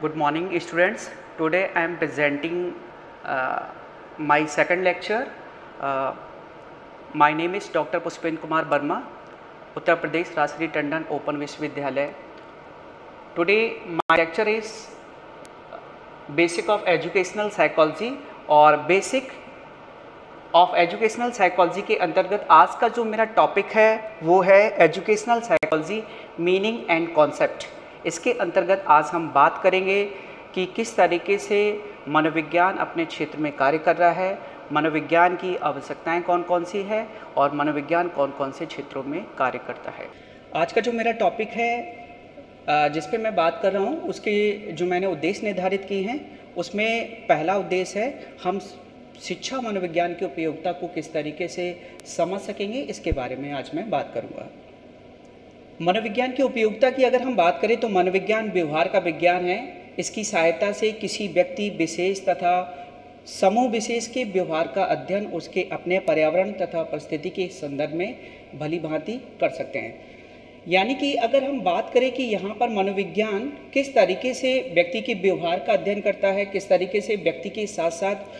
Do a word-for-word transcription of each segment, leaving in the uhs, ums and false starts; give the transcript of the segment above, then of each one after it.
Good morning students. Today I am presenting uh, my second lecture. Uh, my name is Doctor Pushpendra Kumar Verma, Uttar Pradesh Rashri Tandon Open Vishwavidyalaya. Today my lecture is Basic of Educational Psychology और Basic of educational psychology के अंतर्गत आज का जो मेरा topic है वो है educational psychology meaning and concept. इसके अंतर्गत आज हम बात करेंगे कि किस तरीके से मनोविज्ञान अपने क्षेत्र में कार्य कर रहा है, मनोविज्ञान की आवश्यकताएं कौन कौन सी है और मनोविज्ञान कौन कौन से क्षेत्रों में कार्य करता है। आज का जो मेरा टॉपिक है जिस पे मैं बात कर रहा हूँ उसके जो मैंने उद्देश्य निर्धारित किए हैं उसमें पहला उद्देश्य है हम शिक्षा मनोविज्ञान की उपयोगिता को किस तरीके से समझ सकेंगे, इसके बारे में आज मैं बात करूंगा। मनोविज्ञान की उपयोगिता की अगर हम बात करें तो मनोविज्ञान व्यवहार का विज्ञान है। इसकी सहायता से किसी व्यक्ति विशेष तथा समूह विशेष के व्यवहार का अध्ययन उसके अपने पर्यावरण तथा परिस्थिति के संदर्भ में भली भांति कर सकते हैं। यानी कि अगर हम बात करें कि यहाँ पर मनोविज्ञान किस तरीके से व्यक्ति के व्यवहार का अध्ययन करता है, किस तरीके से व्यक्ति के साथ साथ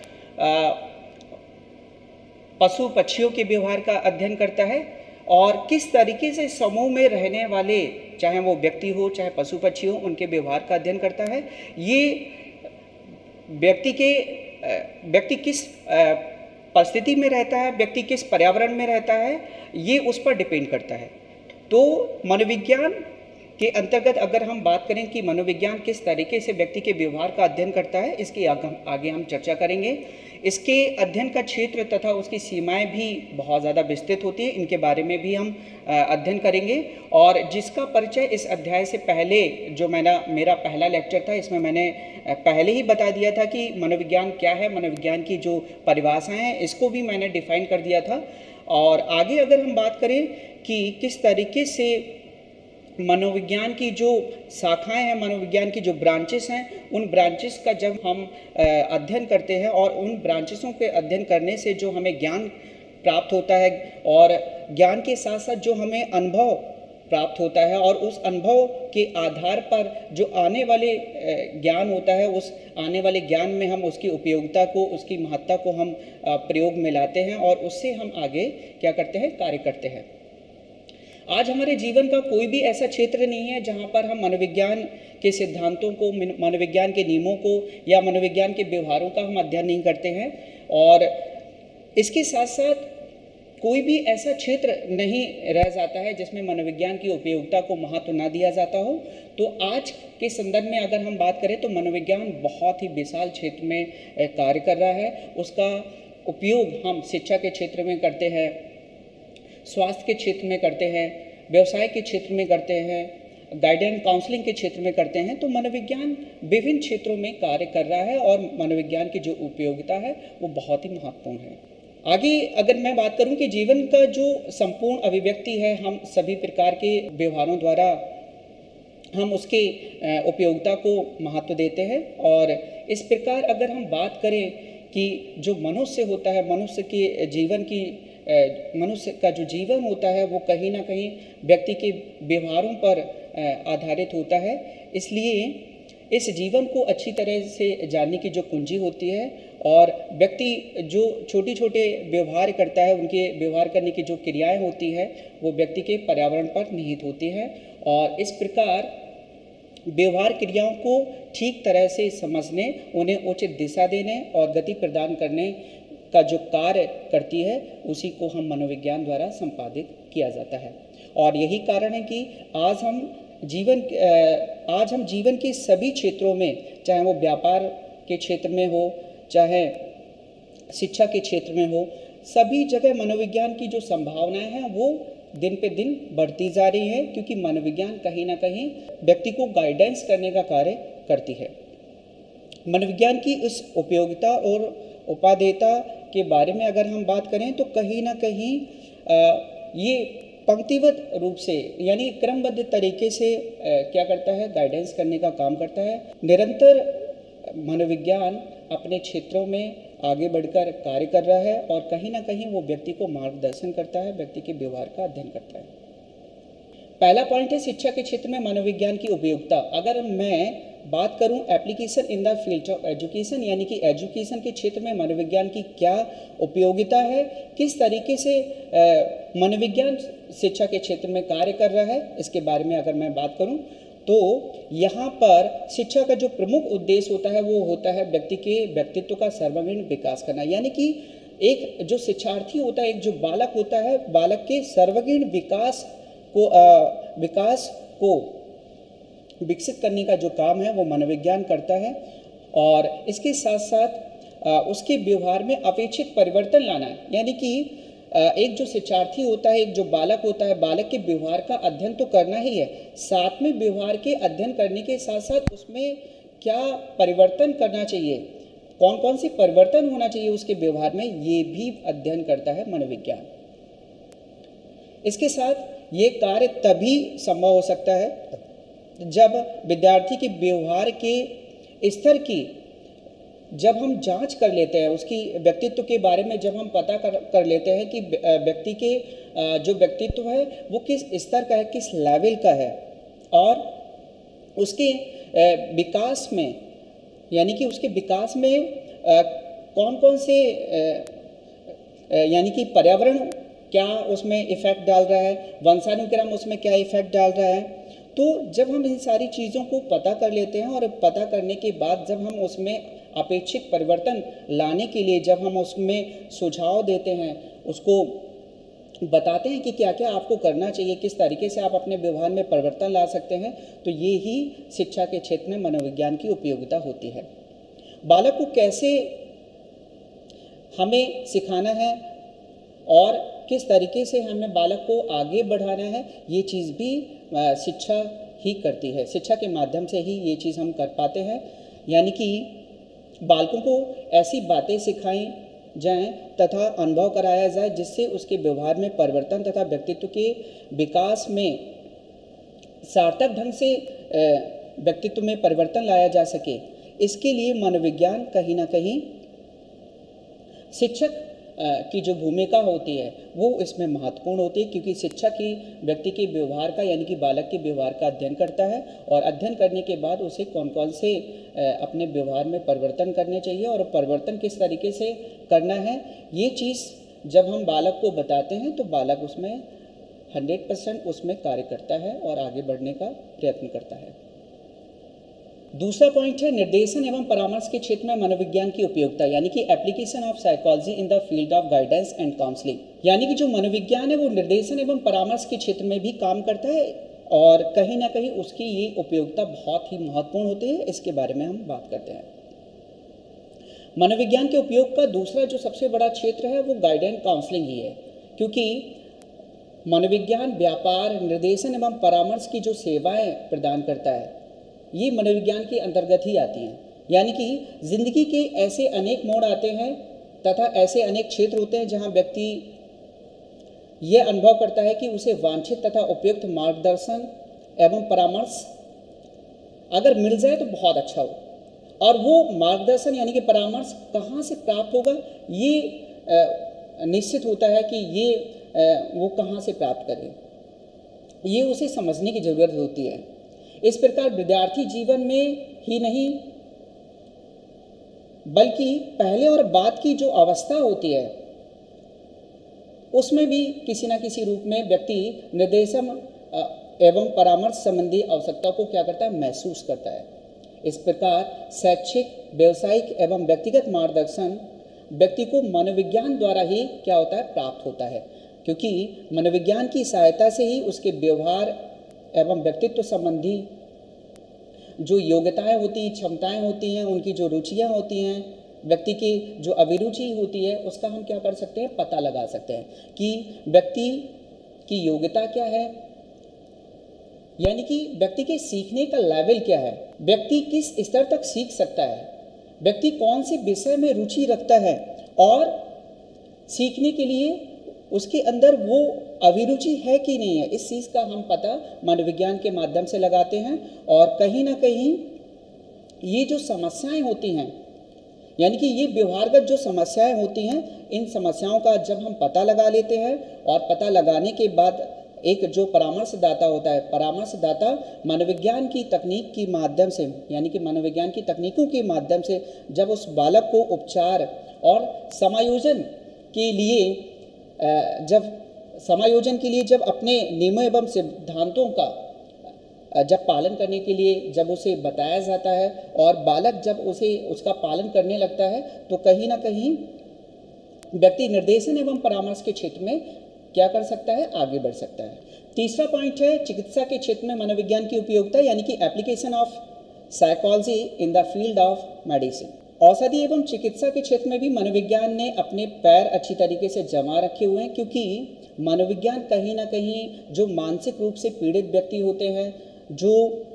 पशु पक्षियों के व्यवहार का अध्ययन करता है और किस तरीके से समूह में रहने वाले चाहे वो व्यक्ति हो चाहे पशु पक्षी हो उनके व्यवहार का अध्ययन करता है। ये व्यक्ति के व्यक्ति किस परिस्थिति में रहता है, व्यक्ति किस पर्यावरण में रहता है, ये उस पर डिपेंड करता है। तो मनोविज्ञान के अंतर्गत अगर हम बात करें कि मनोविज्ञान किस तरीके से व्यक्ति के व्यवहार का अध्ययन करता है, इसकी आगे हम चर्चा करेंगे। इसके अध्ययन का क्षेत्र तथा उसकी सीमाएं भी बहुत ज़्यादा विस्तृत होती है, इनके बारे में भी हम अध्ययन करेंगे। और जिसका परिचय इस अध्याय से पहले जो मैंने मेरा पहला लेक्चर था इसमें मैंने पहले ही बता दिया था कि मनोविज्ञान क्या है, मनोविज्ञान की जो परिभाषाएँ हैं इसको भी मैंने डिफाइन कर दिया था। और आगे अगर हम बात करें कि किस तरीके से मनोविज्ञान की जो शाखाएं हैं, मनोविज्ञान की जो ब्रांचेस हैं, उन ब्रांचेस का जब हम अध्ययन करते हैं और उन ब्रांचेसों के अध्ययन करने से जो हमें ज्ञान प्राप्त होता है और ज्ञान के साथ साथ जो हमें अनुभव प्राप्त होता है और उस अनुभव के आधार पर जो आने वाले ज्ञान होता है उस आने वाले ज्ञान में हम उसकी उपयोगिता को, उसकी महत्ता को हम प्रयोग में लाते हैं और उससे हम आगे क्या करते हैं, कार्य करते हैं। आज हमारे जीवन का कोई भी ऐसा क्षेत्र नहीं है जहाँ पर हम मनोविज्ञान के सिद्धांतों को, मनोविज्ञान के नियमों को या मनोविज्ञान के व्यवहारों का हम अध्ययन नहीं करते हैं। और इसके साथ साथ कोई भी ऐसा क्षेत्र नहीं रह जाता है जिसमें मनोविज्ञान की उपयोगिता को महत्व ना दिया जाता हो। तो आज के संदर्भ में अगर हम बात करें तो मनोविज्ञान बहुत ही विशाल क्षेत्र में कार्य कर रहा है। उसका उपयोग हम शिक्षा के क्षेत्र में करते हैं, स्वास्थ्य के क्षेत्र में करते हैं, व्यवसाय के क्षेत्र में करते हैं, गाइडेंस काउंसलिंग के क्षेत्र में करते हैं। तो मनोविज्ञान विभिन्न क्षेत्रों में कार्य कर रहा है और मनोविज्ञान की जो उपयोगिता है वो बहुत ही महत्वपूर्ण है। आगे अगर मैं बात करूं कि जीवन का जो संपूर्ण अभिव्यक्ति है, हम सभी प्रकार के व्यवहारों द्वारा हम उसके उपयोगिता को महत्व देते हैं। और इस प्रकार अगर हम बात करें कि जो मनुष्य होता है, मनुष्य के जीवन की मनुष्य का जो जीवन होता है वो कहीं ना कहीं व्यक्ति के व्यवहारों पर आधारित होता है। इसलिए इस जीवन को अच्छी तरह से जानने की जो कुंजी होती है और व्यक्ति जो छोटे छोटे व्यवहार करता है, उनके व्यवहार करने की जो क्रियाएं होती है वो व्यक्ति के पर्यावरण पर निहित होती है। और इस प्रकार व्यवहार क्रियाओं को ठीक तरह से समझने, उन्हें उचित दिशा देने और गति प्रदान करने का जो कार्य करती है उसी को हम मनोविज्ञान द्वारा संपादित किया जाता है। और यही कारण है कि आज हम जीवन आज हम जीवन के सभी क्षेत्रों में, चाहे वो व्यापार के क्षेत्र में हो, चाहे शिक्षा के क्षेत्र में हो, सभी जगह मनोविज्ञान की जो संभावनाएं हैं वो दिन पे दिन बढ़ती जा रही है, क्योंकि मनोविज्ञान कहीं ना कहीं व्यक्ति को गाइडेंस करने का कार्य करती है। मनोविज्ञान की इस उपयोगिता और उपादेयता के बारे में अगर हम बात करें तो कहीं ना कहीं आ, ये पंक्तिबद्ध रूप से यानी क्रमबद्ध तरीके से आ, क्या करता है, गाइडेंस करने का काम करता है। निरंतर मनोविज्ञान अपने क्षेत्रों में आगे बढ़कर कार्य कर रहा है और कहीं ना कहीं वो व्यक्ति को मार्गदर्शन करता है, व्यक्ति के व्यवहार का अध्ययन करता है। पहला पॉइंट है शिक्षा के क्षेत्र में मनोविज्ञान की उपयोगिता। अगर मैं बात करूं application in the field of education, यानी कि एजुकेशन के क्षेत्र में मनोविज्ञान की क्या उपयोगिता है, किस तरीके से मनोविज्ञान शिक्षा के क्षेत्र में कार्य कर रहा है, इसके बारे में अगर मैं बात करूं तो यहाँ पर शिक्षा का जो प्रमुख उद्देश्य होता है वो होता है व्यक्ति के व्यक्तित्व का सर्वांगीण विकास करना। यानी कि एक जो शिक्षार्थी होता है, एक जो बालक होता है, बालक के सर्वांगीण विकास को आ, विकास को विकसित करने का जो काम है वो मनोविज्ञान करता है। और इसके साथ साथ आ, उसके व्यवहार में अपेक्षित परिवर्तन लाना है। यानी कि एक जो शिक्षार्थी होता है, एक जो बालक होता है, बालक के व्यवहार का अध्ययन तो करना ही है, साथ में व्यवहार के अध्ययन करने के साथ साथ उसमें क्या परिवर्तन करना चाहिए, कौन कौन सी परिवर्तन होना चाहिए उसके व्यवहार में, ये भी अध्ययन करता है मनोविज्ञान। इसके साथ ये कार्य तभी संभव हो सकता है जब विद्यार्थी के व्यवहार के स्तर की जब हम जांच कर लेते हैं, उसकी व्यक्तित्व के बारे में जब हम पता कर कर लेते हैं कि व्यक्ति के जो व्यक्तित्व है वो किस स्तर का है, किस लेवल का है, और उसके विकास में, यानी कि उसके विकास में कौन कौन से यानी कि पर्यावरण क्या उसमें इफेक्ट डाल रहा है, वंशानुक्रम उसमें क्या इफेक्ट डाल रहा है। तो जब हम इन सारी चीज़ों को पता कर लेते हैं और पता करने के बाद जब हम उसमें अपेक्षित परिवर्तन लाने के लिए जब हम उसमें सुझाव देते हैं, उसको बताते हैं कि क्या क्या आपको करना चाहिए, किस तरीके से आप अपने व्यवहार में परिवर्तन ला सकते हैं, तो ये ही शिक्षा के क्षेत्र में मनोविज्ञान की उपयोगिता होती है। बालक को कैसे हमें सिखाना है और किस तरीके से हमें बालक को आगे बढ़ाना है, ये चीज़ भी शिक्षा ही करती है। शिक्षा के माध्यम से ही ये चीज़ हम कर पाते हैं। यानी कि बालकों को ऐसी बातें सिखाई जाएं तथा अनुभव कराया जाए जिससे उसके व्यवहार में परिवर्तन तथा व्यक्तित्व के विकास में सार्थक ढंग से व्यक्तित्व में परिवर्तन लाया जा सके। इसके लिए मनोविज्ञान कहीं ना कहीं शिक्षक की जो भूमिका होती है वो इसमें महत्वपूर्ण होती है, क्योंकि शिक्षक ही व्यक्ति के व्यवहार का यानी कि बालक के व्यवहार का अध्ययन करता है और अध्ययन करने के बाद उसे कौन कौन से अपने व्यवहार में परिवर्तन करने चाहिए और परिवर्तन किस तरीके से करना है, ये चीज़ जब हम बालक को बताते हैं तो बालक उसमें हंड्रेड परसेंट उसमें कार्य करता है और आगे बढ़ने का प्रयत्न करता है। दूसरा पॉइंट है निर्देशन एवं परामर्श के क्षेत्र में मनोविज्ञान की उपयोगिता, यानी कि application of psychology in the field of guidance and counselling. यानी कि जो मनोविज्ञान है वो निर्देशन एवं परामर्श के क्षेत्र में भी काम करता है और कहीं ना कहीं उसकी ये उपयोगिता बहुत ही महत्वपूर्ण होती है। इसके बारे में हम बात करते हैं। मनोविज्ञान के उपयोग का दूसरा जो सबसे बड़ा क्षेत्र है वो गाइडेंस काउंसलिंग ही है, क्योंकि मनोविज्ञान व्यापार, निर्देशन एवं परामर्श की जो सेवाएं प्रदान करता है ये मनोविज्ञान के अंतर्गत ही आती हैं। यानी कि जिंदगी के ऐसे अनेक मोड़ आते हैं तथा ऐसे अनेक क्षेत्र होते हैं जहां व्यक्ति ये अनुभव करता है कि उसे वांछित तथा उपयुक्त मार्गदर्शन एवं परामर्श अगर मिल जाए तो बहुत अच्छा हो, और वो मार्गदर्शन यानी कि परामर्श कहाँ से प्राप्त होगा ये निश्चित होता है कि ये वो कहाँ से प्राप्त करें, ये उसे समझने की ज़रूरत होती है। इस प्रकार विद्यार्थी जीवन में ही नहीं बल्कि पहले और बाद की जो अवस्था होती है उसमें भी किसी न किसी रूप में व्यक्ति निर्देशन एवं परामर्श संबंधी आवश्यकता को क्या करता है, महसूस करता है। इस प्रकार शैक्षिक, व्यवसायिक एवं व्यक्तिगत मार्गदर्शन व्यक्ति को मनोविज्ञान द्वारा ही क्या होता है, प्राप्त होता है, क्योंकि मनोविज्ञान की सहायता से ही उसके व्यवहार एवं व्यक्तित्व संबंधी जो योग्यताएं होती हैं, क्षमताएं होती हैं, उनकी जो रुचियां होती हैं, व्यक्ति की जो अभिरुचि होती है उसका हम क्या कर सकते हैं, पता लगा सकते हैं कि व्यक्ति की योग्यता क्या है, यानी कि व्यक्ति के सीखने का लेवल क्या है, व्यक्ति किस स्तर तक सीख सकता है, व्यक्ति कौन से विषय में रुचि रखता है और सीखने के लिए उसके अंदर वो अभिरुचि है कि नहीं है, इस चीज़ का हम पता मनोविज्ञान के माध्यम से लगाते हैं। और कहीं ना कहीं ये जो समस्याएं होती हैं, यानी कि ये व्यवहारगत जो समस्याएं होती हैं, इन समस्याओं का जब हम पता लगा लेते हैं और पता लगाने के बाद एक जो परामर्शदाता होता है, परामर्शदाता मनोविज्ञान की तकनीक की माध्यम से, यानी कि मनोविज्ञान की तकनीकों के माध्यम से जब उस बालक को उपचार और समायोजन के लिए जब समायोजन के लिए जब अपने नियमों एवं सिद्धांतों का जब पालन करने के लिए जब उसे बताया जाता है और बालक जब उसे उसका पालन करने लगता है, तो कहीं ना कहीं व्यक्ति निर्देशन एवं परामर्श के क्षेत्र में क्या कर सकता है, आगे बढ़ सकता है। तीसरा पॉइंट है चिकित्सा के क्षेत्र में मनोविज्ञान की उपयोगिता, यानी कि application of psychology in the field of medicine. औषधि एवं चिकित्सा के क्षेत्र में भी मनोविज्ञान ने अपने पैर अच्छी तरीके से जमा रखे हुए हैं, क्योंकि मनोविज्ञान कहीं ना कहीं जो मानसिक रूप से पीड़ित व्यक्ति होते हैं, जो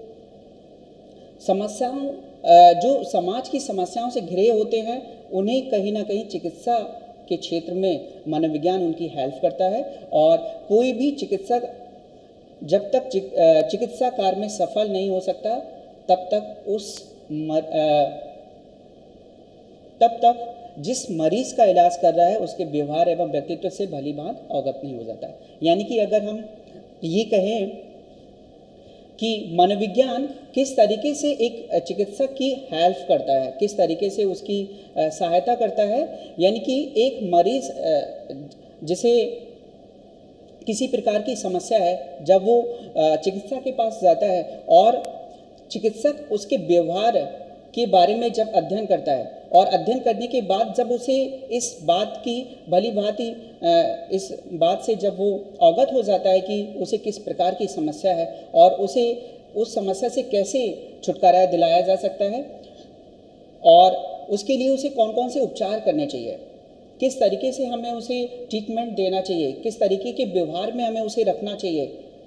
समस्याओं जो समाज की समस्याओं से घिरे होते हैं, उन्हें कहीं ना कहीं चिकित्सा के क्षेत्र में मनोविज्ञान उनकी हेल्प करता है। और कोई भी चिकित्सक जब तक चिकित्सा कार्य में सफल नहीं हो सकता, तब तक उस मर, तब तक जिस मरीज का इलाज कर रहा है उसके व्यवहार एवं व्यक्तित्व से भली भांति अवगत नहीं हो जाता है। यानी कि अगर हम ये कहें कि मनोविज्ञान किस तरीके से एक चिकित्सक की हेल्प करता है, किस तरीके से उसकी सहायता करता है, यानी कि एक मरीज जिसे किसी प्रकार की समस्या है, जब वो चिकित्सा के पास जाता है और चिकित्सक उसके व्यवहार के बारे में जब अध्ययन करता है और अध्ययन करने के बाद जब उसे इस बात की भली भांति इस बात से जब वो अवगत हो जाता है कि उसे किस प्रकार की समस्या है और उसे उस समस्या से कैसे छुटकारा दिलाया जा सकता है और उसके लिए उसे कौन कौन से उपचार करने चाहिए, किस तरीके से हमें उसे ट्रीटमेंट देना चाहिए, किस तरीके के व्यवहार में हमें उसे रखना चाहिए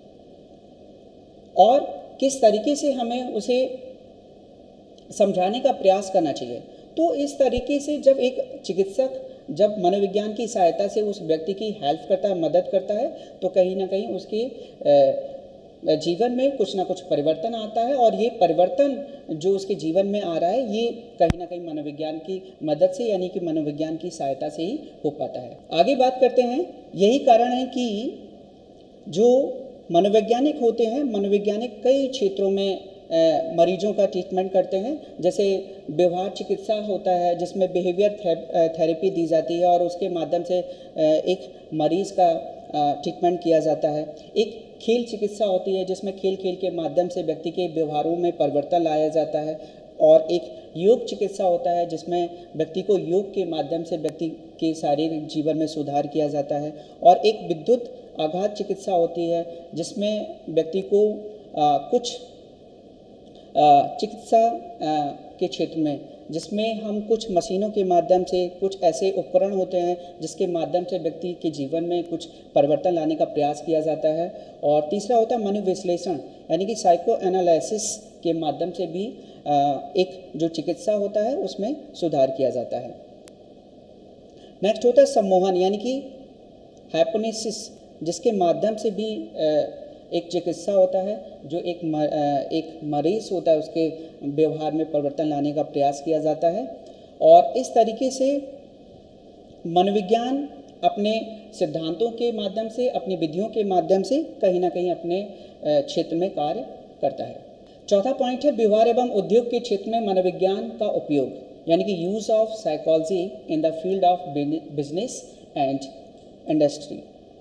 और किस तरीके से हमें उसे समझाने का प्रयास करना चाहिए। तो इस तरीके से जब एक चिकित्सक जब मनोविज्ञान की सहायता से उस व्यक्ति की हेल्प करता है, मदद करता है, तो कहीं ना कहीं उसके जीवन में कुछ ना कुछ परिवर्तन आता है और ये परिवर्तन जो उसके जीवन में आ रहा है, ये कहीं ना कहीं मनोविज्ञान की मदद से, यानी कि मनोविज्ञान की सहायता से ही हो पाता है। आगे बात करते हैं, यही कारण है कि जो मनोवैज्ञानिक होते हैं, मनोवैज्ञानिक कई क्षेत्रों में मरीजों का ट्रीटमेंट करते हैं। जैसे व्यवहार चिकित्सा होता है जिसमें बिहेवियर थेरेपी दी जाती है और उसके माध्यम से एक मरीज का ट्रीटमेंट किया जाता है। एक खेल चिकित्सा होती है जिसमें खेल खेल के माध्यम से व्यक्ति के व्यवहारों में परिवर्तन लाया जाता है। और एक योग चिकित्सा होता है जिसमें व्यक्ति को योग के माध्यम से व्यक्ति के शारीरिक जीवन में सुधार किया जाता है। और एक विद्युत आघात चिकित्सा होती है जिसमें व्यक्ति को आ, कुछ चिकित्सा के क्षेत्र में, जिसमें हम कुछ मशीनों के माध्यम से, कुछ ऐसे उपकरण होते हैं जिसके माध्यम से व्यक्ति के जीवन में कुछ परिवर्तन लाने का प्रयास किया जाता है। और तीसरा होता है मनोविश्लेषण, यानी कि साइको एनालिसिस के माध्यम से भी एक जो चिकित्सा होता है उसमें सुधार किया जाता है। नेक्स्ट होता है सम्मोहन, यानी कि हाइप्नोसिस, जिसके माध्यम से भी एक चिकित्सा होता है जो एक मर, एक मरीज होता है उसके व्यवहार में परिवर्तन लाने का प्रयास किया जाता है। और इस तरीके से मनोविज्ञान अपने सिद्धांतों के माध्यम से, अपनी विधियों के माध्यम से कहीं ना कहीं अपने क्षेत्र में कार्य करता है। चौथा पॉइंट है व्यवहार एवं उद्योग के क्षेत्र में मनोविज्ञान का उपयोग, यानी कि use of psychology in the field of business and industry.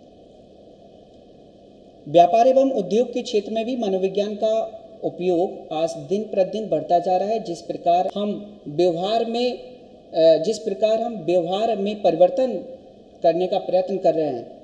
व्यापार एवं उद्योग के क्षेत्र में भी मनोविज्ञान का उपयोग आज दिन प्रतिदिन बढ़ता जा रहा है। जिस प्रकार हम व्यवहार में जिस प्रकार हम व्यवहार में परिवर्तन करने का प्रयत्न कर रहे हैं,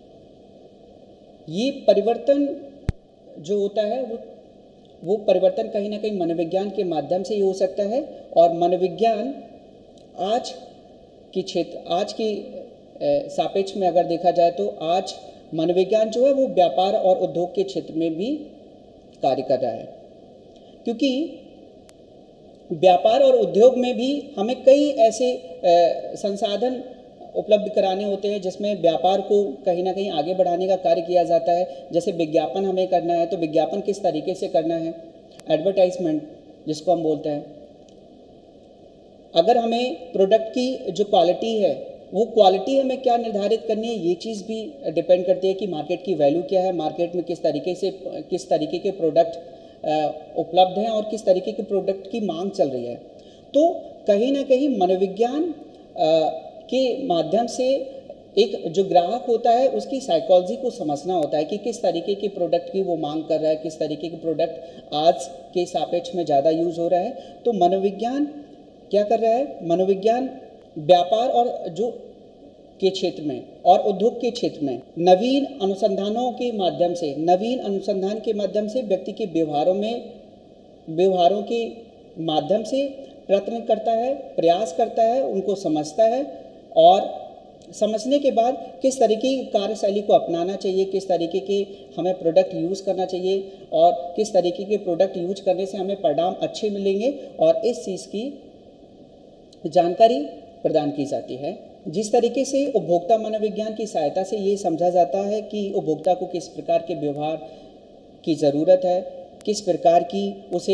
ये परिवर्तन जो होता है वो वो परिवर्तन कहीं ना कहीं मनोविज्ञान के माध्यम से ही हो सकता है। और मनोविज्ञान आज की क्षेत्र आज की सापेक्ष में अगर देखा जाए तो आज मनोविज्ञान जो है वो व्यापार और उद्योग के क्षेत्र में भी कार्य कर रहा है, क्योंकि व्यापार और उद्योग में भी हमें कई ऐसे संसाधन उपलब्ध कराने होते हैं जिसमें व्यापार को कहीं ना कहीं आगे बढ़ाने का कार्य किया जाता है। जैसे विज्ञापन हमें करना है तो विज्ञापन किस तरीके से करना है, एडवर्टाइजमेंट जिसको हम बोलते हैं। अगर हमें प्रोडक्ट की जो क्वालिटी है वो क्वालिटी हमें क्या निर्धारित करनी है, ये चीज़ भी डिपेंड करती है कि मार्केट की वैल्यू क्या है, मार्केट में किस तरीके से किस तरीके के प्रोडक्ट उपलब्ध हैं और किस तरीके के प्रोडक्ट की मांग चल रही है। तो कहीं ना कहीं मनोविज्ञान के माध्यम से एक जो ग्राहक होता है उसकी साइकोलॉजी को समझना होता है कि किस तरीके के प्रोडक्ट की वो मांग कर रहा है, किस तरीके के प्रोडक्ट आज के सापेक्ष में ज़्यादा यूज़ हो रहा है। तो मनोविज्ञान क्या कर रहा है, मनोविज्ञान व्यापार और जो के क्षेत्र में और उद्योग के क्षेत्र में नवीन अनुसंधानों के माध्यम से नवीन अनुसंधान के माध्यम से व्यक्ति के व्यवहारों में व्यवहारों के माध्यम से प्रयत्न करता है, प्रयास करता है, उनको समझता है और समझने के बाद किस तरीके की कार्यशैली को अपनाना चाहिए, किस तरीके के हमें प्रोडक्ट यूज़ करना चाहिए और किस तरीके के प्रोडक्ट यूज करने से हमें परिणाम अच्छे मिलेंगे, और इस चीज़ की जानकारी प्रदान की जाती है। जिस तरीके से उपभोक्ता मनोविज्ञान की सहायता से ये समझा जाता है कि उपभोक्ता को किस प्रकार के व्यवहार की ज़रूरत है, किस प्रकार की उसे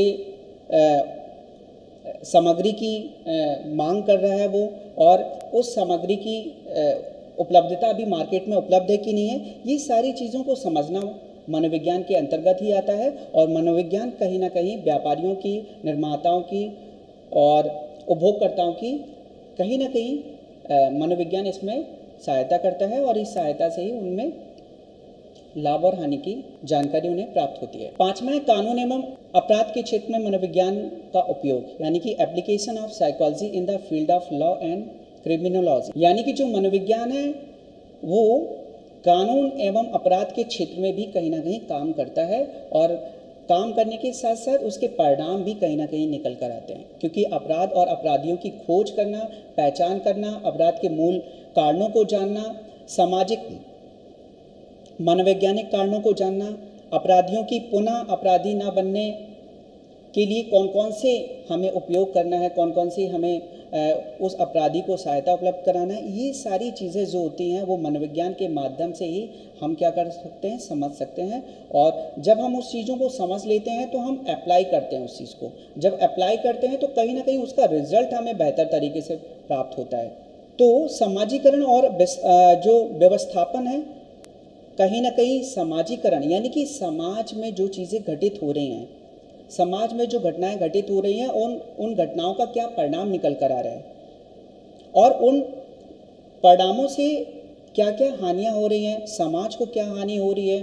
सामग्री की मांग कर रहा है वो, और उस सामग्री की उपलब्धता अभी मार्केट में उपलब्ध है कि नहीं है, ये सारी चीज़ों को समझना मनोविज्ञान के अंतर्गत ही आता है। और मनोविज्ञान कहीं ना कहीं व्यापारियों की, निर्माताओं की और उपभोक्ताओं की कहीं ना कहीं मनोविज्ञान इसमें सहायता करता है, और इस सहायता से ही उनमें लाभ और हानि की जानकारी उन्हें प्राप्त होती है। पांचवा है कानून एवं अपराध के क्षेत्र में मनोविज्ञान का उपयोग, यानी कि application of psychology in the field of law and criminology. यानी कि जो मनोविज्ञान है वो कानून एवं अपराध के क्षेत्र में भी कहीं ना कहीं काम करता है, और काम करने के साथ साथ उसके परिणाम भी कहीं ना कहीं निकल कर आते हैं, क्योंकि अपराध और अपराधियों की खोज करना, पहचान करना, अपराध के मूल कारणों को जानना, सामाजिक मनोवैज्ञानिक कारणों को जानना, अपराधियों की पुनः अपराधी ना बनने के लिए कौन कौन से हमें उपयोग करना है, कौन कौन से हमें उस अपराधी को सहायता उपलब्ध कराना है, ये सारी चीज़ें जो होती हैं वो मनोविज्ञान के माध्यम से ही हम क्या कर सकते हैं, समझ सकते हैं। और जब हम उस चीज़ों को समझ लेते हैं तो हम अप्लाई करते हैं उस चीज़ को। जब अप्लाई करते हैं तो कहीं ना कहीं उसका रिजल्ट हमें बेहतर तरीके से प्राप्त होता है। तो समाजीकरण और जो व्यवस्थापन है, कहीं ना कहीं समाजीकरण यानी कि समाज में जो चीज़ें घटित हो रही हैं, समाज में जो घटनाएं घटित हो रही हैं, उन उन घटनाओं का क्या परिणाम निकल कर आ रहा है, और उन परिणामों से क्या क्या हानियां हो रही हैं, समाज को क्या हानि हो रही है,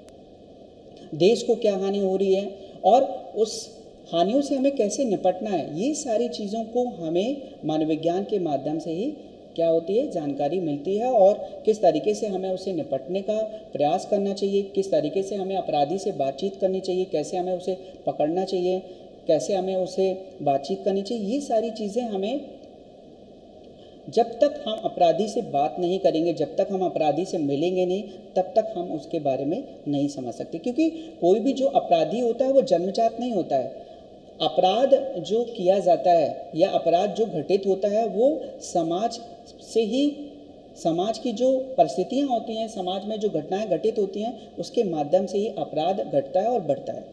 देश को क्या हानि हो रही है, और उस हानियों से हमें कैसे निपटना है, ये सारी चीज़ों को हमें मनोविज्ञान के माध्यम से ही क्या होती है, जानकारी मिलती है। और किस तरीके से हमें उसे निपटने का प्रयास करना चाहिए, किस तरीके से हमें अपराधी से बातचीत करनी चाहिए, कैसे हमें उसे पकड़ना चाहिए, कैसे हमें उसे बातचीत करनी चाहिए, ये सारी चीज़ें हमें जब तक हम अपराधी से बात नहीं करेंगे, जब तक हम अपराधी से मिलेंगे नहीं, तब तक हम उसके बारे में नहीं समझ सकते। क्योंकि कोई भी जो अपराधी होता है वो जन्मजात नहीं होता है। अपराध जो किया जाता है या अपराध जो घटित होता है वो समाज से ही, समाज की जो परिस्थितियाँ होती हैं, समाज में जो घटनाएं घटित होती हैं, उसके माध्यम से ही अपराध घटता है और बढ़ता है।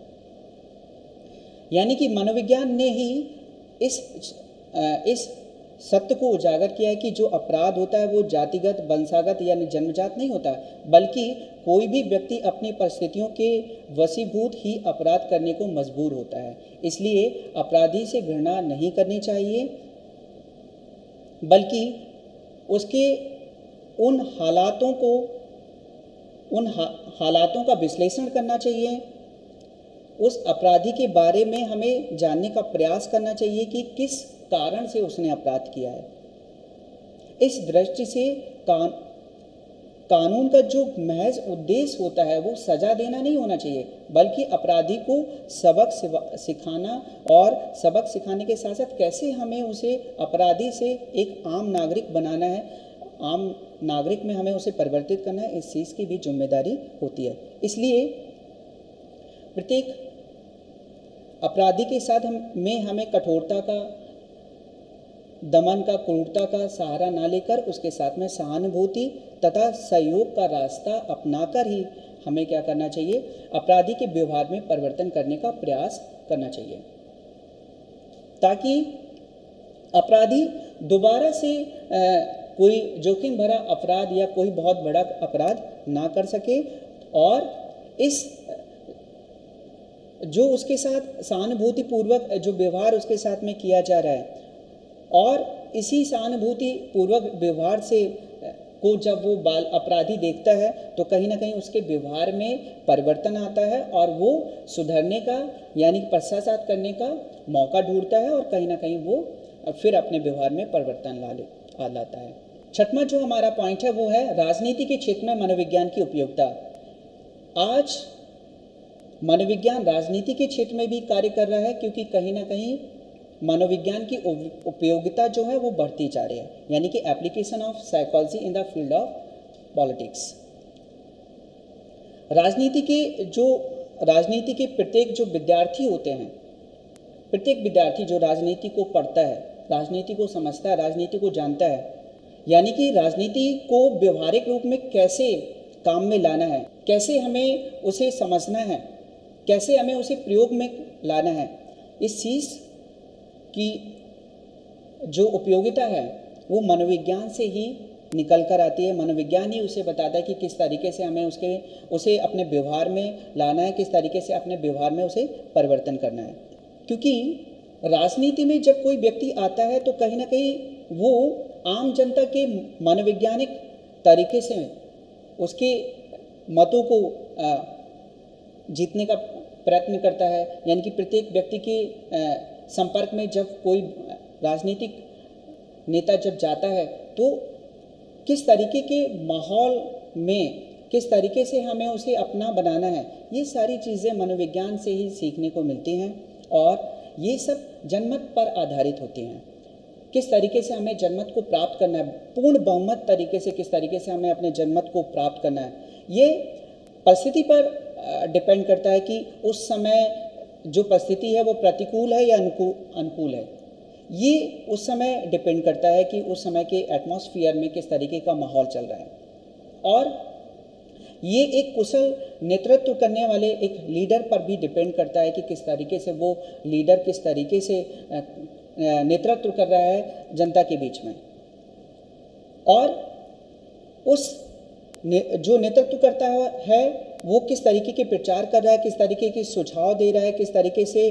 यानी कि मनोविज्ञान ने ही इस इस सत्य को उजागर किया है कि जो अपराध होता है वो जातिगत, वंशागत यानी जन्मजात नहीं होता, बल्कि कोई भी व्यक्ति अपनी परिस्थितियों के वशीभूत ही अपराध करने को मजबूर होता है। इसलिए अपराधी से घृणा नहीं करनी चाहिए, बल्कि उसके उन हालातों को उन हा, हालातों का विश्लेषण करना चाहिए। उस अपराधी के बारे में हमें जानने का प्रयास करना चाहिए कि किस कारण से उसने अपराध किया है। इस दृष्टि से कान कानून का जो महज उद्देश्य होता है वो सजा देना नहीं होना चाहिए, बल्कि अपराधी को सबक सिखाना, और सबक सिखाने के साथ साथ कैसे हमें उसे अपराधी से एक आम नागरिक बनाना है, आम नागरिक में हमें उसे परिवर्तित करना है, इस चीज़ की भी जिम्मेदारी होती है। इसलिए प्रत्येक अपराधी के साथ हम में हमें कठोरता का, दमन का, क्रूरता का सहारा ना लेकर उसके साथ में सहानुभूति तथा सहयोग का रास्ता अपनाकर ही हमें क्या करना चाहिए, अपराधी के व्यवहार में परिवर्तन करने का प्रयास करना चाहिए, ताकि अपराधी दोबारा से कोई जोखिम भरा अपराध या कोई बहुत बड़ा अपराध ना कर सके, और इस जो उसके साथ सहानुभूति पूर्वक जो व्यवहार उसके साथ में किया जा रहा है, और इसी सहानुभूति पूर्वक व्यवहार से को जब वो बाल अपराधी देखता है तो कहीं ना कहीं उसके व्यवहार में परिवर्तन आता है और वो सुधरने का यानी पश्चाताप करने का मौका ढूंढता है, और कहीं ना कहीं वो फिर अपने व्यवहार में परिवर्तन ला ले आ लाता है। छठवां जो हमारा पॉइंट है वो है राजनीति के क्षेत्र में मनोविज्ञान की उपयोगिता। आज मनोविज्ञान राजनीति के क्षेत्र में भी कार्य कर रहा है, क्योंकि कहीं ना कहीं मनोविज्ञान की उपयोगिता जो है वो बढ़ती जा रही है, यानी कि application of psychology in the field of politics. राजनीति के जो राजनीति के प्रत्येक जो विद्यार्थी होते हैं, प्रत्येक विद्यार्थी जो राजनीति को पढ़ता है, राजनीति को समझता है, राजनीति को जानता है, यानी कि राजनीति को व्यवहारिक रूप में कैसे काम में लाना है, कैसे हमें उसे समझना है, कैसे हमें उसे प्रयोग में लाना है, इस चीज़ की जो उपयोगिता है वो मनोविज्ञान से ही निकल कर आती है। मनोविज्ञान ही उसे बताता है कि किस तरीके से हमें उसके उसे अपने व्यवहार में लाना है, किस तरीके से अपने व्यवहार में उसे परिवर्तन करना है। क्योंकि राजनीति में जब कोई व्यक्ति आता है तो कहीं ना कहीं वो आम जनता के मनोवैज्ञानिक तरीके से उसके मतों को जीतने का प्रयत्न करता है, यानी कि प्रत्येक व्यक्ति के संपर्क में जब कोई राजनीतिक नेता जब जाता है तो किस तरीके के माहौल में किस तरीके से हमें उसे अपना बनाना है, ये सारी चीज़ें मनोविज्ञान से ही सीखने को मिलती हैं, और ये सब जनमत पर आधारित होती हैं। किस तरीके से हमें जनमत को प्राप्त करना है, पूर्ण बहुमत तरीके से किस तरीके से हमें अपने जनमत को प्राप्त करना है, ये परिस्थिति पर डिपेंड करता है कि उस समय जो परिस्थिति है वो प्रतिकूल है या अनुकूल अनुकूल है। ये उस समय डिपेंड करता है कि उस समय के एटमॉस्फेयर में किस तरीके का माहौल चल रहा है, और ये एक कुशल नेतृत्व करने वाले एक लीडर पर भी डिपेंड करता है कि किस तरीके से वो लीडर किस तरीके से नेतृत्व कर रहा है जनता के बीच में, और उस ने, जो नेतृत्व करता है वो किस तरीके के प्रचार कर रहा है, किस तरीके के सुझाव दे रहा है, किस तरीके से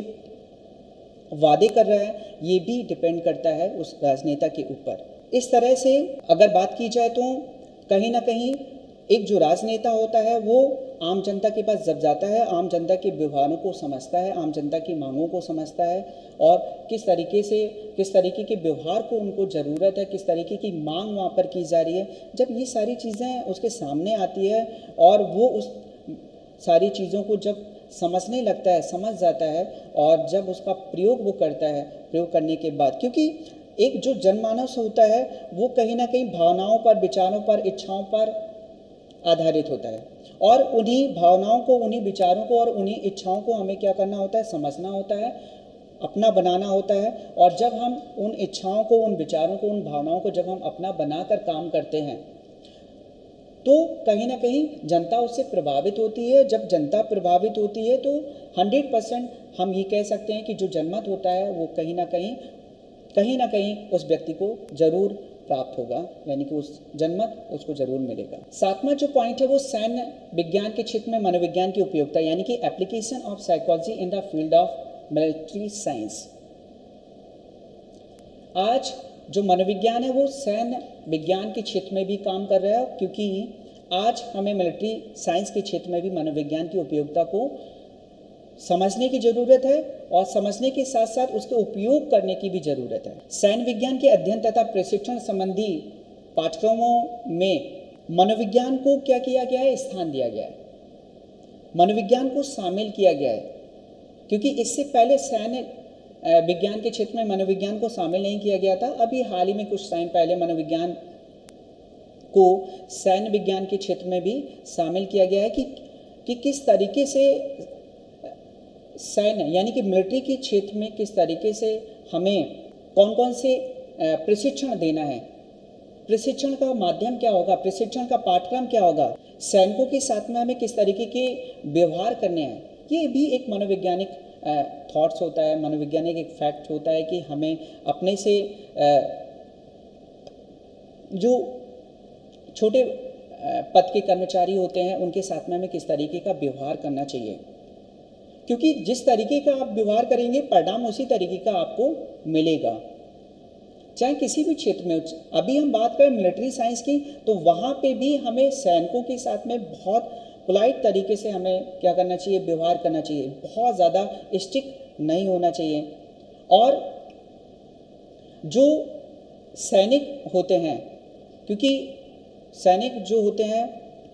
वादे कर रहा है, ये भी डिपेंड करता है उस राजनेता के ऊपर। इस तरह से अगर बात की जाए तो कहीं ना कहीं एक जो राजनेता होता है वो आम जनता के पास जब जाता है, आम जनता के व्यवहारों को समझता है, आम जनता की मांगों को समझता है, और किस तरीके से किस तरीके के व्यवहार को उनको ज़रूरत है, किस तरीके की मांग वहाँ पर की जा रही है। जब ये सारी चीज़ें उसके सामने आती है और वो उस सारी चीज़ों को जब समझने लगता है, समझ जाता है, और जब उसका प्रयोग वो करता है, प्रयोग करने के बाद, क्योंकि एक जो जनमानस होता है वो कहीं ना कहीं भावनाओं पर, विचारों पर, इच्छाओं पर आधारित होता है, और उन्हीं भावनाओं को, उन्हीं विचारों को और उन्हीं इच्छाओं को हमें क्या करना होता है, समझना होता है, अपना बनाना होता है। और जब हम उन इच्छाओं को, उन विचारों को, उन भावनाओं को जब हम अपना बनाकर काम करते हैं तो कहीं ना कहीं जनता उससे प्रभावित होती है। जब जनता प्रभावित होती है तो हंड्रेड परसेंट हम ये कह सकते हैं कि जो जनमत होता है वो कहीं ना कहीं कहीं ना कहीं उस व्यक्ति को जरूर प्राप्त होगा, यानी कि उस जनमत उसको जरूर मिलेगा। सातवां जो पॉइंट है वो सैन्य विज्ञान के क्षेत्र में मनोविज्ञान की उपयोगिता, यानी कि application of psychology in the field of military science. आज जो मनोविज्ञान है वो सैन्य विज्ञान के क्षेत्र में भी काम कर रहा है, क्योंकि आज हमें मिलिट्री साइंस के क्षेत्र में भी मनोविज्ञान की उपयोगिता को समझने की ज़रूरत है, और समझने के साथ साथ उसके उपयोग करने की भी ज़रूरत है। सैन्य विज्ञान के अध्ययन तथा प्रशिक्षण संबंधी पाठ्यक्रमों में मनोविज्ञान को क्या किया गया है, स्थान दिया गया है, मनोविज्ञान को शामिल किया गया है, क्योंकि इससे पहले सैन्य विज्ञान के क्षेत्र में मनोविज्ञान को शामिल नहीं किया गया था। अभी हाल ही में कुछ टाइम पहले मनोविज्ञान को सैन्य विज्ञान के क्षेत्र में भी शामिल किया गया है कि, कि किस तरीके से सैन्य यानी कि मिलिट्री के क्षेत्र में किस तरीके से हमें कौन कौन से प्रशिक्षण देना है, प्रशिक्षण का माध्यम क्या होगा, प्रशिक्षण का पाठ्यक्रम क्या होगा, सैनिकों के साथ में हमें किस तरीके के व्यवहार करने हैं। ये भी एक मनोवैज्ञानिक थॉट्स होता है, मनोवैज्ञानिक एक फैक्ट होता है कि हमें अपने से जो छोटे पद के कर्मचारी होते हैं उनके साथ में हमें किस तरीके का व्यवहार करना चाहिए, क्योंकि जिस तरीके का आप व्यवहार करेंगे परिणाम उसी तरीके का आपको मिलेगा, चाहे किसी भी क्षेत्र में। अभी हम बात करें मिलिट्री साइंस की, तो वहाँ पे भी हमें सैनिकों के साथ में बहुत पोलाइट तरीके से हमें क्या करना चाहिए, व्यवहार करना चाहिए, बहुत ज़्यादा स्ट्रिक्ट नहीं होना चाहिए। और जो सैनिक होते हैं, क्योंकि सैनिक जो होते हैं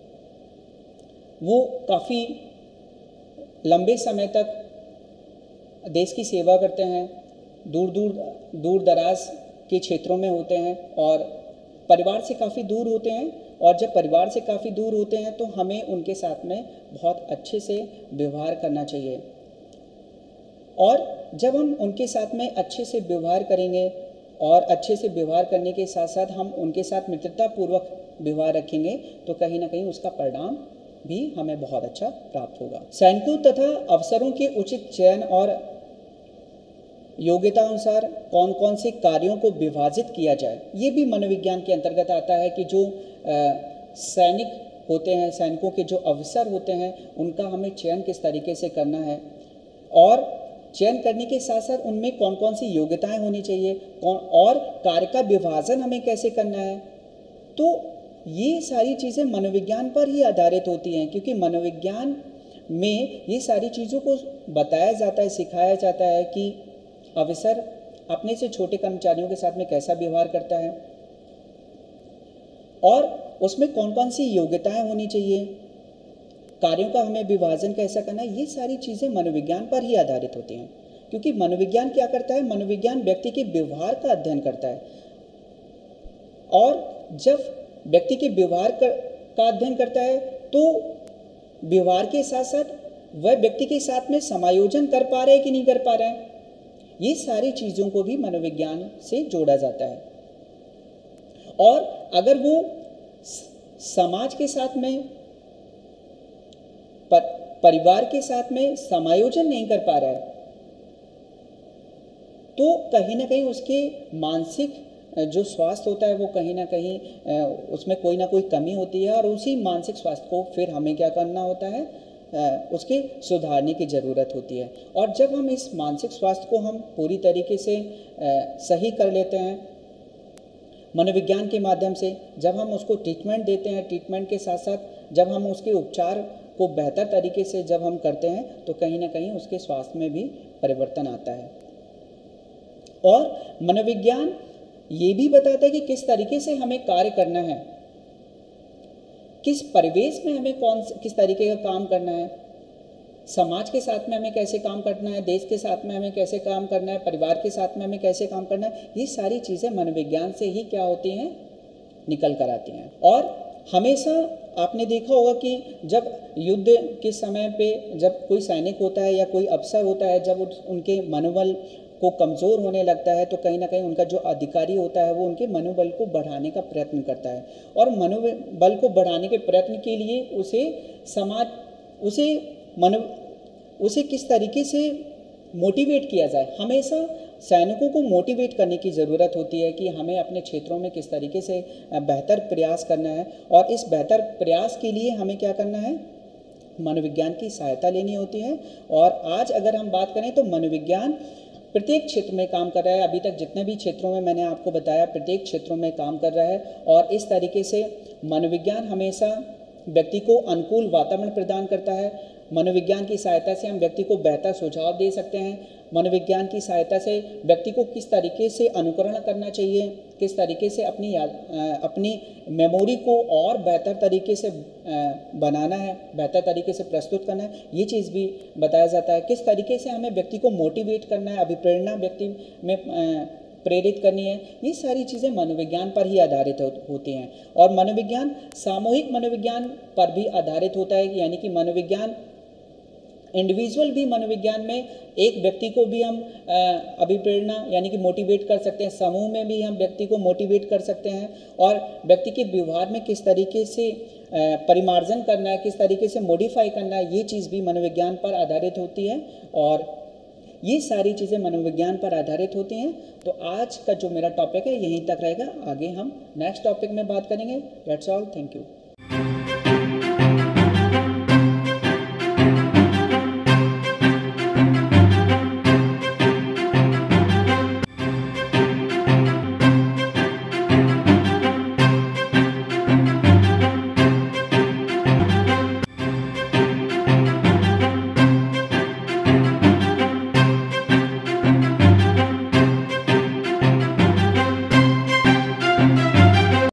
वो काफ़ी लंबे समय तक देश की सेवा करते हैं, दूर दूर दूर दराज के क्षेत्रों में होते हैं और परिवार से काफ़ी दूर होते हैं। और जब परिवार से काफ़ी दूर होते हैं तो हमें उनके साथ में बहुत अच्छे से व्यवहार करना चाहिए। और जब हम उनके साथ में अच्छे से व्यवहार करेंगे और अच्छे से व्यवहार करने के साथ साथ हम उनके साथ मित्रतापूर्वक व्यवहार रखेंगे तो कहीं ना कहीं उसका परिणाम भी हमें बहुत अच्छा प्राप्त होगा। सैनिकों तथा अफसरों के उचित चयन और योग्यता अनुसार कौन कौन से कार्यों को विभाजित किया जाए, ये भी मनोविज्ञान के अंतर्गत आता है कि जो आ, सैनिक होते हैं, सैनिकों के जो अफसर होते हैं, उनका हमें चयन किस तरीके से करना है और चयन करने के साथ साथ उनमें कौन कौन सी योग्यताएं होनी चाहिए, कौन और कार्य का विभाजन हमें कैसे करना है। तो ये सारी चीज़ें मनोविज्ञान पर ही आधारित होती हैं, क्योंकि मनोविज्ञान में ये सारी चीज़ों को बताया जाता है, सिखाया जाता है कि अफसर अपने से छोटे कर्मचारियों के साथ में कैसा व्यवहार करता है और उसमें कौन कौन सी योग्यताएं होनी चाहिए, कार्यों का हमें विभाजन कैसा करना है। ये सारी चीज़ें मनोविज्ञान पर ही आधारित होती हैं, क्योंकि मनोविज्ञान क्या करता है, मनोविज्ञान व्यक्ति के व्यवहार का अध्ययन करता है। और जब व्यक्ति के व्यवहार का अध्ययन करता है तो व्यवहार के साथ साथ वह व्यक्ति के साथ में समायोजन कर पा रहे हैं कि नहीं कर पा रहे हैं, ये सारी चीज़ों को भी मनोविज्ञान से जोड़ा जाता है। और अगर वो समाज के साथ में, पर, परिवार के साथ में समायोजन नहीं कर पा रहा है तो कहीं ना कहीं उसके मानसिक जो स्वास्थ्य होता है वो कहीं ना कहीं उसमें कोई ना कोई कमी होती है और उसी मानसिक स्वास्थ्य को फिर हमें क्या करना होता है, उसके सुधारने की ज़रूरत होती है। और जब हम इस मानसिक स्वास्थ्य को हम पूरी तरीके से सही कर लेते हैं मनोविज्ञान के माध्यम से, जब हम उसको ट्रीटमेंट देते हैं, ट्रीटमेंट के साथ साथ जब हम उसके उपचार को बेहतर तरीके से जब हम करते हैं तो कहीं ना कहीं उसके स्वास्थ्य में भी परिवर्तन आता है। और मनोविज्ञान ये भी बताता है कि किस तरीके से हमें कार्य करना है, किस परिवेश में हमें कौन किस तरीके का काम करना है, समाज के साथ में हमें कैसे काम करना है, देश के साथ में हमें कैसे काम करना है, परिवार के साथ में हमें कैसे काम करना है। ये सारी चीज़ें मनोविज्ञान से ही क्या होती हैं, निकल कर आती हैं। और हमेशा आपने देखा होगा कि जब युद्ध के समय पे जब कोई सैनिक होता है या कोई अफसर होता है, जब उनके मनोबल को कमज़ोर होने लगता है तो कहीं ना कहीं उनका जो अधिकारी होता है वो उनके मनोबल को बढ़ाने का प्रयत्न करता है। और मनोबल को बढ़ाने के प्रयत्न के लिए उसे समाज उसे मनो उसे किस तरीके से मोटिवेट किया जाए। हमेशा सैनिकों को मोटिवेट करने की ज़रूरत होती है कि हमें अपने क्षेत्रों में किस तरीके से बेहतर प्रयास करना है और इस बेहतर प्रयास के लिए हमें क्या करना है, मनोविज्ञान की सहायता लेनी होती है। और आज अगर हम बात करें तो मनोविज्ञान प्रत्येक क्षेत्र में काम कर रहा है। अभी तक जितने भी क्षेत्रों में मैंने आपको बताया प्रत्येक क्षेत्रों में काम कर रहा है और इस तरीके से मनोविज्ञान हमेशा व्यक्ति को अनुकूल वातावरण प्रदान करता है। मनोविज्ञान की सहायता से हम व्यक्ति को बेहतर सुझाव दे सकते हैं। मनोविज्ञान की सहायता से व्यक्ति को किस तरीके से अनुकरण करना चाहिए, किस तरीके से अपनी याद अपनी मेमोरी को और बेहतर तरीके से बनाना है, बेहतर तरीके से प्रस्तुत करना है, ये चीज़ भी बताया जाता है। किस तरीके से हमें व्यक्ति को मोटिवेट करना है, अभिप्रेरणा व्यक्ति में प्रेरित करनी है, ये सारी चीज़ें मनोविज्ञान पर ही आधारित हो, होती हैं। और मनोविज्ञान सामूहिक मनोविज्ञान पर भी आधारित होता है, यानी कि मनोविज्ञान इंडिविजुअल भी मनोविज्ञान में एक व्यक्ति को भी हम अभिप्रेरणा यानी कि मोटिवेट कर सकते हैं, समूह में भी हम व्यक्ति को मोटिवेट कर सकते हैं और व्यक्ति के व्यवहार में किस तरीके से परिमार्जन करना है, किस तरीके से मॉडिफाई करना है, ये चीज़ भी मनोविज्ञान पर आधारित होती है। और ये सारी चीज़ें मनोविज्ञान पर आधारित होती हैं। तो आज का जो मेरा टॉपिक है यहीं तक रहेगा, आगे हम नेक्स्ट टॉपिक में बात करेंगे। That's all, thank you.